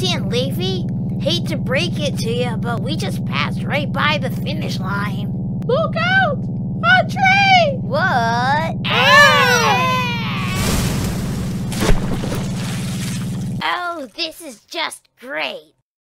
Casey and Leafy, hate to break it to you, but we just passed right by the finish line. Look out! A tree! What? Oh, this is just great.